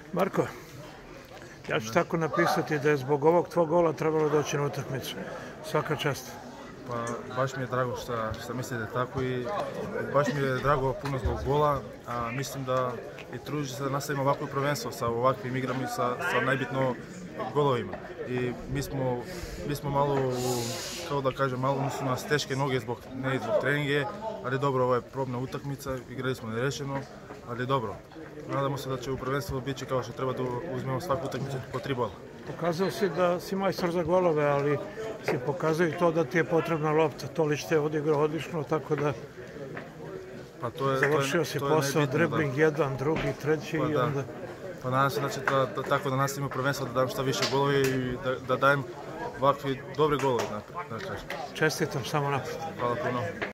Marko, ja ću tako napisati da je zbog ovog tvog gola trebalo doći na utakmicu. Svaka čast. Pa baš mi je drago što mislite tako i baš mi je drago puno zbog gola, a mislim da i truži se da nastavimo ovakvo prvenstvo sa ovakvim igrama i sa najbitno golovima. I mi smo malo, kao da kažem, malo su nas teške noge ne zbog treninge, ali dobro, ovo je probna utakmica, igrali smo nerešeno, ali dobro. Nadamo se da će u prvenstvu biti kao što treba da uzmemo svaku utakmicu po 3 bola. Pokazao si da si majstor za golove, ali si pokazao i to da ti je potrebna lopta. Tolić te odigrao odlično, tako da završio si posao, dribling jedan, drugi, treći i onda... Pa nadam se da će tako da nastavimo prvenstvo, da dam šta više golove i da dajem ovakvi dobre golove. Čestitam, samo napred. Hvala puno.